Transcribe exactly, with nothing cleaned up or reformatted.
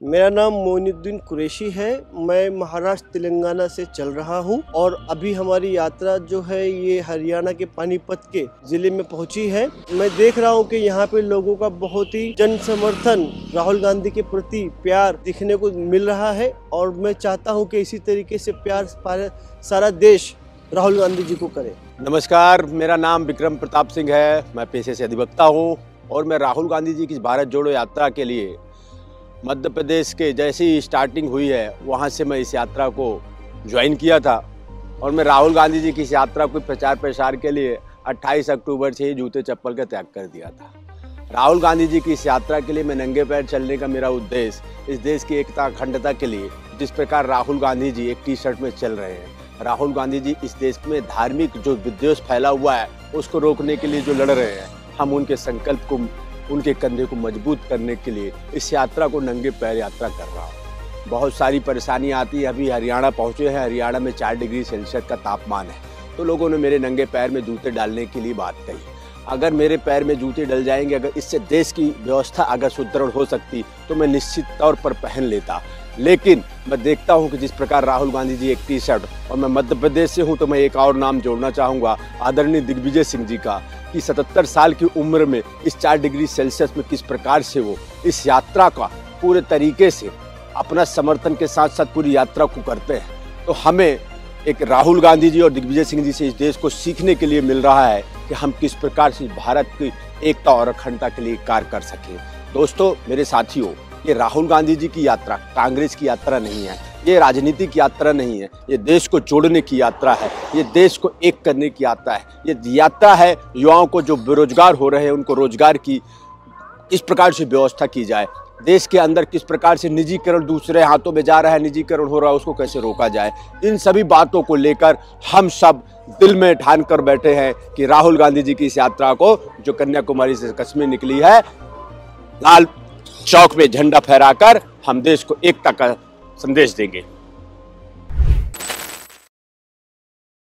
मेरा नाम मोइनुद्दीन कुरैशी है। मैं महाराष्ट्र तेलंगाना से चल रहा हूं और अभी हमारी यात्रा जो है ये हरियाणा के पानीपत के ज़िले में पहुंची है। मैं देख रहा हूं कि यहाँ पे लोगों का बहुत ही जन समर्थन राहुल गांधी के प्रति प्यार दिखने को मिल रहा है और मैं चाहता हूं कि इसी तरीके से प्यार सारा देश राहुल गांधी जी को करे। नमस्कार, मेरा नाम विक्रम प्रताप सिंह है। मैं पेशे से अधिवक्ता हूँ और मैं राहुल गांधी जी की भारत जोड़ो यात्रा के लिए मध्य प्रदेश के जैसे ही स्टार्टिंग हुई है वहाँ से मैं इस यात्रा को ज्वाइन किया था और मैं राहुल गांधी जी की इस यात्रा को प्रचार प्रसार के लिए अट्ठाईस अक्टूबर से ही जूते चप्पल का त्याग कर दिया था। राहुल गांधी जी की इस यात्रा के लिए मैं नंगे पैर चलने का मेरा उद्देश्य इस देश की एकता अखंडता के लिए, जिस प्रकार राहुल गांधी जी एक टी शर्ट में चल रहे हैं, राहुल गांधी जी इस देश में धार्मिक जो विद्वेष फैला हुआ है उसको रोकने के लिए जो लड़ रहे हैं, हम उनके संकल्प को, उनके कंधे को मजबूत करने के लिए इस यात्रा को नंगे पैर यात्रा कर रहा हूँ। बहुत सारी परेशानी आती है। अभी हरियाणा पहुँचे हैं, हरियाणा में चार डिग्री सेल्सियस का तापमान है, तो लोगों ने मेरे नंगे पैर में जूते डालने के लिए बात कही। अगर मेरे पैर में जूते डल जाएंगे, अगर इससे देश की व्यवस्था अगर सुदृढ़ हो सकती तो मैं निश्चित तौर पर पहन लेता, लेकिन मैं देखता हूं कि जिस प्रकार राहुल गांधी जी एक टी शर्ट, और मैं मध्य प्रदेश से हूं तो मैं एक और नाम जोड़ना चाहूँगा आदरणीय दिग्विजय सिंह जी का, कि सतहत्तर साल की उम्र में इस चार डिग्री सेल्सियस में किस प्रकार से वो इस यात्रा का पूरे तरीके से अपना समर्थन के साथ साथ पूरी यात्रा को करते हैं। तो हमें एक राहुल गांधी जी और दिग्विजय सिंह जी से इस देश को सीखने के लिए मिल रहा है कि हम किस प्रकार से भारत की एकता और अखंडता के लिए कार्य कर सकें। दोस्तों, मेरे साथियों, ये राहुल गांधी जी की यात्रा कांग्रेस की यात्रा नहीं है, ये राजनीतिक यात्रा नहीं है, ये देश को जोड़ने की यात्रा है, ये देश को एक करने की यात्रा है। ये यात्रा है युवाओं को जो बेरोजगार हो रहे हैं उनको रोजगार की किस प्रकार से व्यवस्था की जाए, देश के अंदर किस प्रकार से निजीकरण दूसरे हाथों में जा रहा है, निजीकरण हो रहा है, उसको कैसे रोका जाए। इन सभी बातों को लेकर हम सब दिल में ठान कर बैठे हैं कि राहुल गांधी जी की इस यात्रा को, जो कन्याकुमारी से कश्मीर निकली है, लाल चौक में झंडा फहराकर हम देश को एकता का संदेश देंगे।